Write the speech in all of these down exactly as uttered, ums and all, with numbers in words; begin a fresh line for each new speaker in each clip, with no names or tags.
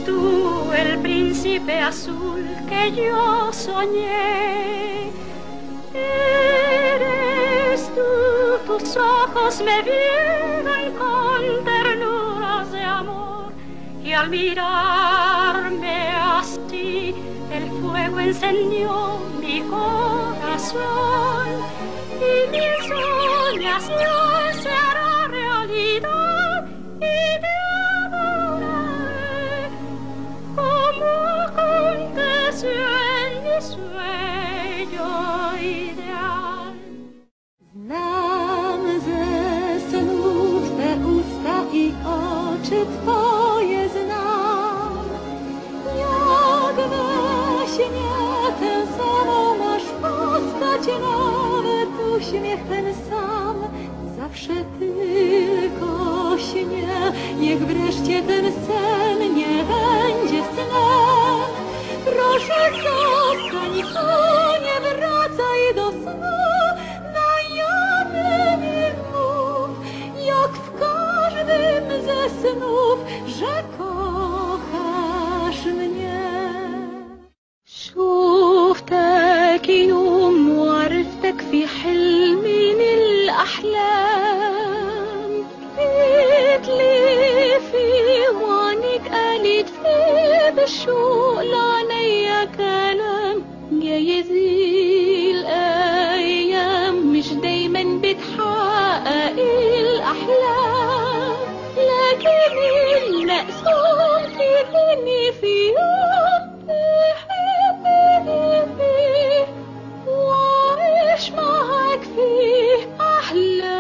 tú el príncipe azul que yo soñé. Eres tú, tus ojos me vieron con ternuras de amor, y al mirarme así el fuego encendió mi corazón, y mi soñación se hará realidad, y te adoraré como aconteció en mi sueño ideal.
Znam ze snów te usta i oczy twoje znam. Jak we śnie tę samą masz postać, nawet uśmiech ten sam. Zawsze tylko śnie, niech wreszcie ten sen nie będzie snem. Proszę zostań tu, nie wracaj do snu. Na jawy mi mów, jak w każdym ze snów, że kochasz mnie. شوفتك يوم وعرفتك في حلم من الأحلام، قلتلي في وعنك قالت في بالشوق لعنيا كلام. جايز الأيام مش دايما بتحقق الأحلام، لكن المقسوم فيني في يوم تحبني فيه وأعيش معاك فيه أحلى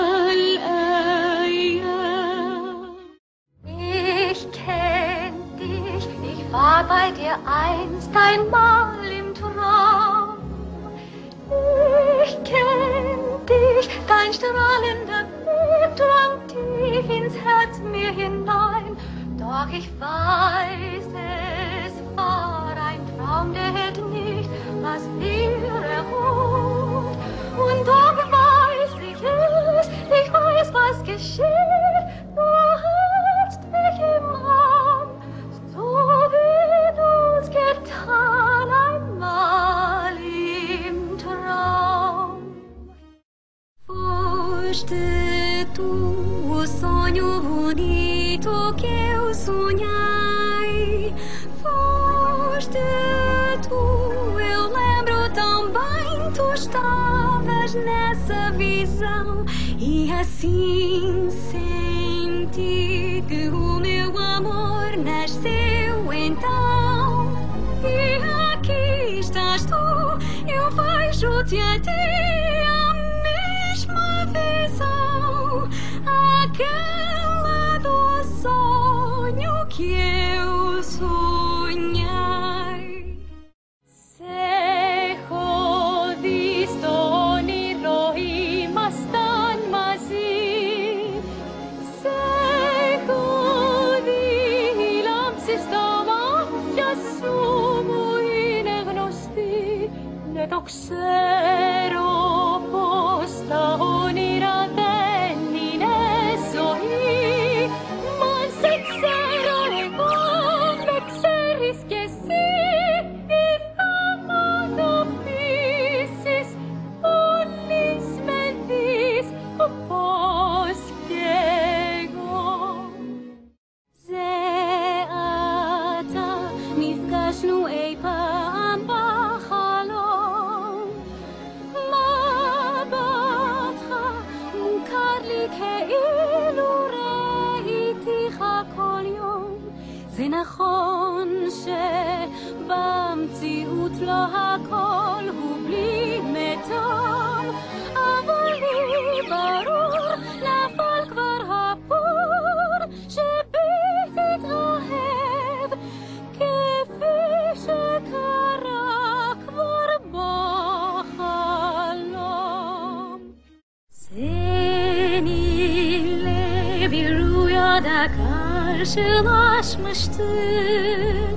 الأيام.
Ich kenn dich, ich war bei dir einst einmal im Traum. Ich kenn dich, dein strahlender Blick drang tief ins Herz mir hinein. Doch ich weiß, es war ein Traum, der hätte nicht was dir erholt. Und doch weiß ich es, ich weiß, was geschieht. Du hältst mich im Arm, so wie du's getan einmal im Traum. Foste tu o sonho bonito que eu sonhei. Foste tu, eu lembro tão bem, tu estavas nessa visão. E assim senti que o meu amor nasceu então. E aqui estás tu, eu vejo-te a ti, a mesma visão, aquela do sonho que eu sonhei. Se hodí στο όνειρο ήμασταν μαζί, σε hodí η λάμψη στα μάτια σου μου είναι γνωστή. Ναι, το ξέρω πως τα όνειρα δεν είναι ζωή, μα σε ξέρω εγώ, με ξέρεις κι εσύ. Όπως και εγώ. זה עתה נפגשנו אי פעם בחלום, מבטך מוכר לי כאילו ראיתיך כל יום. זה נכון שבמציאות לא הכל הוא בלי מתום, אבל לי ברור נפל כבר הפור שבי תתרחב כפי שקרה כבר בחלום. שימי לב עירוי הדקר שלשמשתır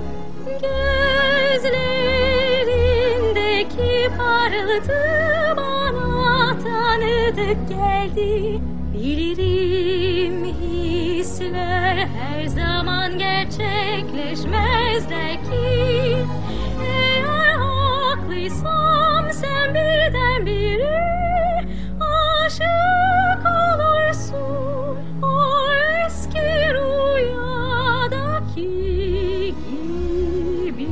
gözlerindeki parıltı bana tanıdık geldi. Bilirim hisler
Zaman gerçekleşmezdeki eğer haklıysam sen birdenbire aşık olursun o eski rüyadaki gibi.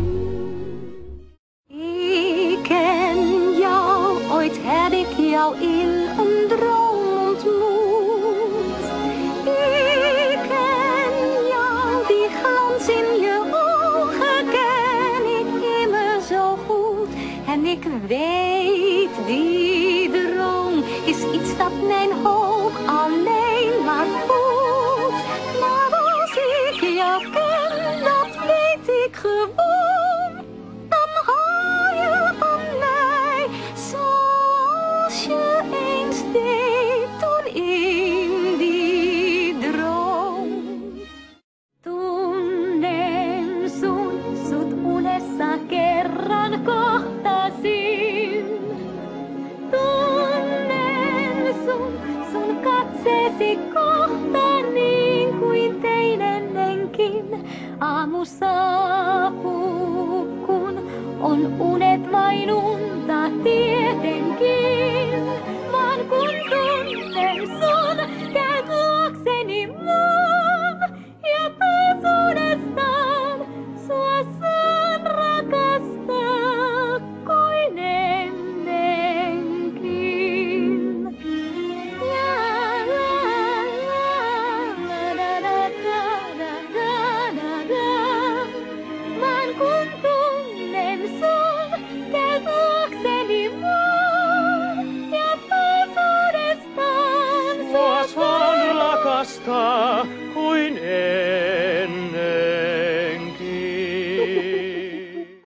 Ik ken jou, ooit heb ik jou in een droom ontmoet. Ik ken jou, die glans in je ogen ken ik immer zo goed. En ik weet, die droom is iets dat mijn hoop alleen maar voelt. Maar als ik jou ken, dat weet ik gewoon, dan hou je van mij zoals je eens deed toen in die droom.
Tunnen sun, sut unessa kerran kohtasin. Tunnen sun, sun katseesi kohta niin kuin tein ennenkin. Aamu saapuu, kun on unen